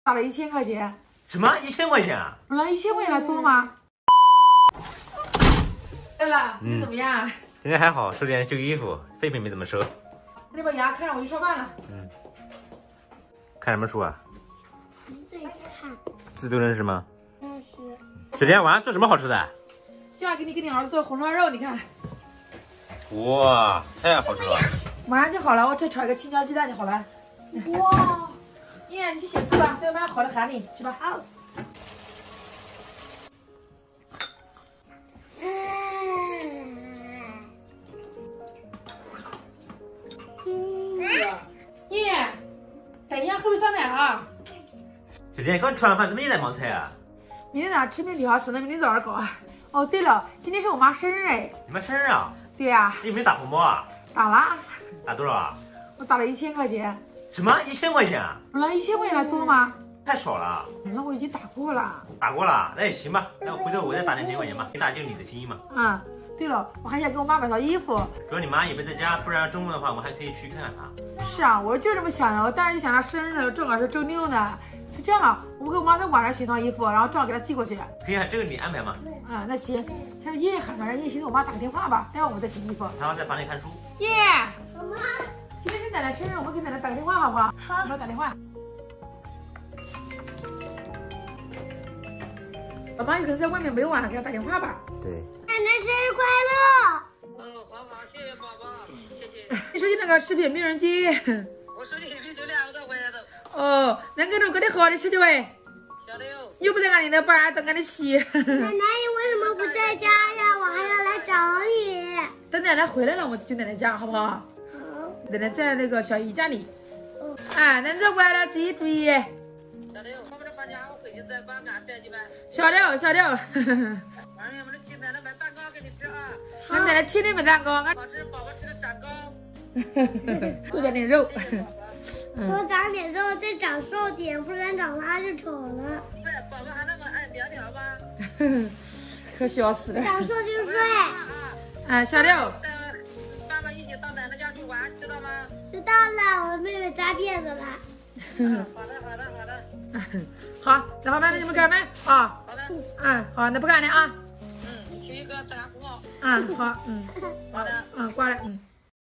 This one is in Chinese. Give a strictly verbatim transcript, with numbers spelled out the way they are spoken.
打了一千块钱。 什么？一千块钱啊？ 嗯，一千块钱还多吗？来了，今天怎么样？ 今天还好，收点旧衣服，废品没怎么收。 那把牙看着我就说饭了。 嗯。看什么书啊？ 自己看。 字都认识吗？ 认识。 今天晚上做什么好吃的？ 今晚给你给你儿子做红烧肉，你看。 哇，太好吃了！ 马上就好了，我再炒一个青椒鸡蛋就好了。 哇！ 燕，你去写字吧，等晚上好了喊你去吧。 好。 燕，等一下，喝杯酸奶啊。 小天刚吃完饭，怎么也在忙菜啊？ 明天早上吃面条，省得明天早上搞啊。哦，对了，今天是我妈生日哎。 你妈生日啊？ 对呀。 你有没有打红包啊？ 打了。 打多少啊？ 我打了一千块钱。 什么？一千块钱啊？ 嗯，一千块钱还多吗？ 太少了。 嗯，我已经打过了。 打过了，那也行吧。那回头我再打两千块钱吧，你打就是你的心意嘛。 嗯，对了，我还想给我妈买套衣服。 主要你妈也不在家，不然中午的话，我们还可以去看看她。 是啊，我就这么想的。我当时就想她生日呢，正好是周六呢。是这样啊，我给我妈在晚上选套衣服，然后正好给她寄过去。 可以啊，这个你安排嘛。 啊、嗯，那行。像叶叶喊着，叶先给我妈打个电话吧，待会儿我们再选衣服。 她在房里看书。 叶， 妈妈， 今天是奶奶生日，我们给奶奶打个电话好不好？好，给我打电话。爸妈有可能在外面没有啊，给他打电话吧。 对。 奶奶生日快乐！ 嗯，好好，谢谢宝宝，谢谢。 你手机那个视频没有人接。 我手机视频就两个在外头。 哦，那个都跟你好的吃的喂。 晓得哟。 又不在俺里那班，都跟你去。 奶奶，你为什么不在家呀？我还要来找你。 等奶奶回来了，我就去奶奶家，好不好？好。奶奶在那个小姨家里。 嗯。 啊，奶奶回来了，自己注意。 晓得哟，我们这放假我回去再把俺带去呗。 晓得，晓得。 晚上我们去奶奶买蛋糕给你吃啊。 俺奶奶天天买蛋糕，俺好吃，宝宝吃的长高。 多长点肉。 多长点肉，再长瘦点，不然长大就丑了。 对，宝宝还那么爱苗条吧？ 可笑死了。 长瘦就帅。 啊，晓得。 带爸爸一起到奶奶家去玩，知道吗？ 知道了，我妹妹扎辫子了。 嗯，好的，好的，好的。 好，那好吧，那你们干嘛啊？ 好的。 嗯，好，那不干了啊。 嗯，你去一个打呼。 嗯，好，嗯， 好的。 嗯，挂了，嗯。